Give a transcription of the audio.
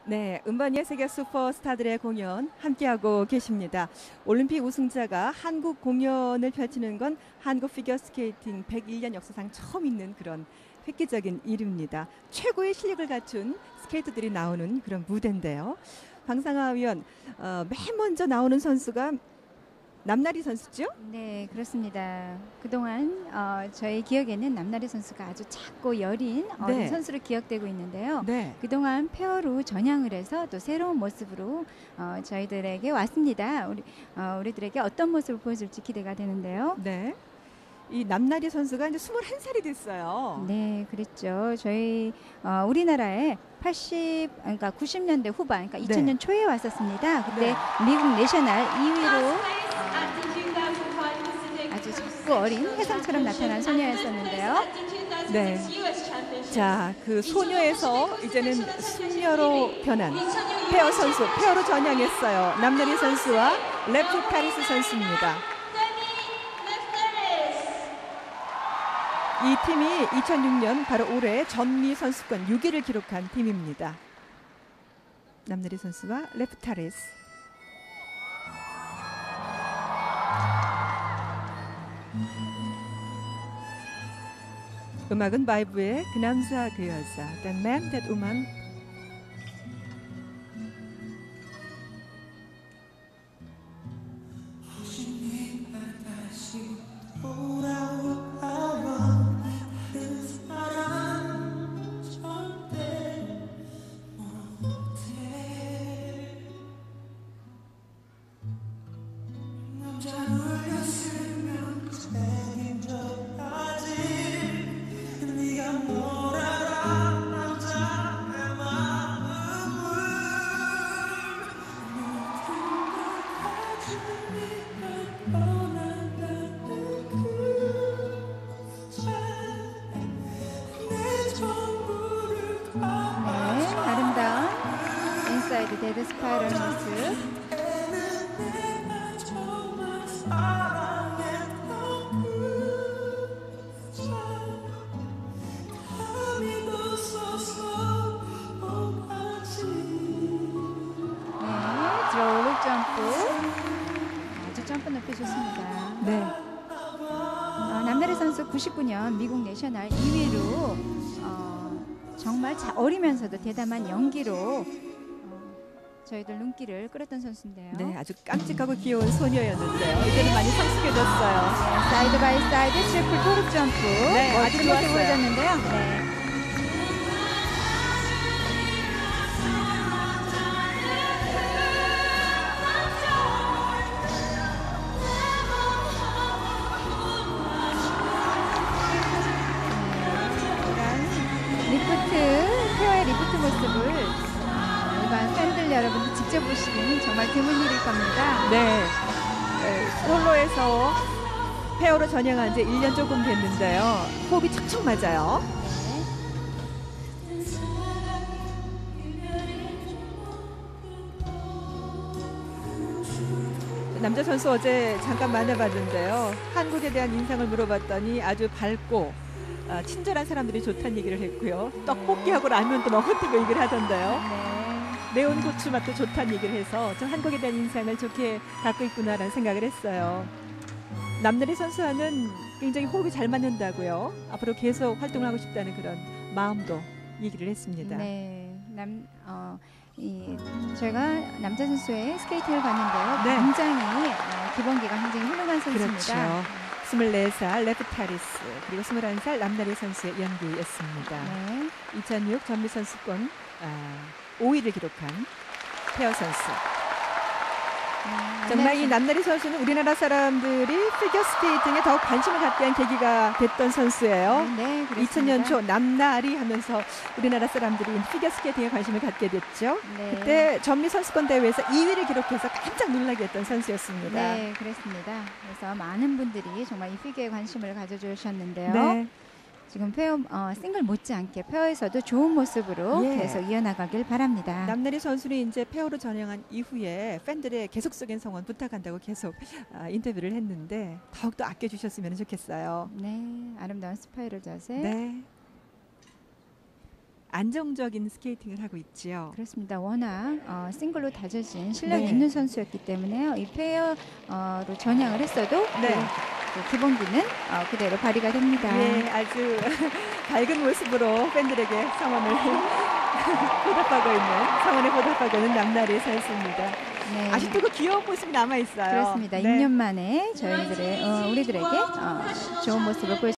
네, 음반의 세계 슈퍼스타들의 공연 함께하고 계십니다. 올림픽 우승자가 한국 공연을 펼치는 건 한국 피겨스케이팅 101년 역사상 처음 있는 그런 획기적인 일입니다. 최고의 실력을 갖춘 스케이터들이 나오는 그런 무대인데요. 방상아 위원, 맨 먼저 나오는 선수가 남나리 선수죠? 네, 그렇습니다. 그동안 저희 기억에는 남나리 선수가 아주 작고 여린 어린 네. 선수로 기억되고 있는데요. 네. 그동안 페어로 전향을 해서 또 새로운 모습으로 저희들에게 왔습니다. 우리들에게 어떤 모습을 보여줄지 기대가 되는데요. 네. 이 남나리 선수가 이제 21살이 됐어요. 네, 그랬죠. 저희 우리나라에 90년대 후반, 그러니까 2000년 초에 왔었습니다. 그때 미국 내셔널 2위로 아주 작고 어린 혜성처럼 나타난 소녀였었는데요. 네. 자, 그 소녀에서 이제는 숙녀로 변한 페어 선수, 페어로 전향했어요. 남나리 선수와 레프타리스 선수입니다. 이 팀이 2006년 바로 올해 전미 선수권 6위를 기록한 팀입니다. 남나리 선수와 레프타리스. 음악은 바이브의 그 남자 그 여자, That Man That Woman. 인사이드 데드 스파이럴 모습. 드로우 점프. 아주 점프 높이 좋습니다. 네. 남나리 선수 99년 미국 내셔널 2위로 정말 어리면서도 대담한 연기로 저희들 눈길을 끌었던 선수인데요. 네, 아주 깜찍하고 귀여운 소녀였는데요. 이제는 많이 성숙해졌어요. 네, 사이드 바이 사이드 트리플 토르 점프. 네, 아주 멋진 모습 보여줬는데요. 네. 페어의 리프트 모습을 일반 팬들 여러분들 직접 보시기는 정말 드문 일일 겁니다. 네. 솔로에서 페어로 전향한 지 1년 조금 됐는데요. 호흡이 척척 맞아요. 남자 선수 어제 잠깐 만나봤는데요. 한국에 대한 인상을 물어봤더니 아주 밝고 친절한 사람들이 좋다는 얘기를 했고요. 떡볶이하고 라면도 먹었다고 얘기를 하던데요. 매운 고추 맛도 좋다는 얘기를 해서 저 한국에 대한 인상을 좋게 갖고 있구나라는 생각을 했어요. 남나리 선수와는 굉장히 호흡이 잘 맞는다고요. 앞으로 계속 활동을 하고 싶다는 그런 마음도 얘기를 했습니다. 네, 저희가 남자 선수의 스케이팅을 봤는데요. 네. 굉장히 기본기가 굉장히 훌륭한 선수입니다. 그렇죠. 24살 레프타리스 그리고 21살 남나리 선수의 연기였습니다. 네. 2006 전미 선수권 5위를 기록한 페어 선수. 정말 이 남나리 선수는 우리나라 사람들이 피겨스케이팅에 더 관심을 갖게 한 계기가 됐던 선수예요. 네, 2000년 초 남나리 하면서 우리나라 사람들이 피겨스케이팅에 관심을 갖게 됐죠. 네. 그때 전미 선수권 대회에서 2위를 기록해서 깜짝 놀라게 했던 선수였습니다. 네, 그렇습니다. 그래서 많은 분들이 정말 이 피겨에 관심을 가져주셨는데요. 네. 지금 페어 싱글 못지않게 페어에서도 좋은 모습으로 계속 이어나가길 바랍니다. 남나리 선수는 이제 페어로 전향한 이후에 팬들의 계속적인 성원 부탁한다고 계속 인터뷰를 했는데 더욱더 아껴주셨으면 좋겠어요. 네, 아름다운 스파이럴 자세. 네. 안정적인 스케이팅을 하고 있지요. 그렇습니다. 워낙 싱글로 다져진 실력이 네. 있는 선수였기 때문에요. 이 페어로 전향을 했어도 네. 그 기본기는 그대로 발휘가 됩니다. 예, 아주 밝은 모습으로 팬들에게 성원을 보답하고 있는 성원에 보답하고 있는 남나리 선수입니다. 네. 아직도 그 귀여운 모습이 남아 있어요. 그렇습니다. 네. 2년 만에 저희들의 우리들에게 좋은 모습을 보여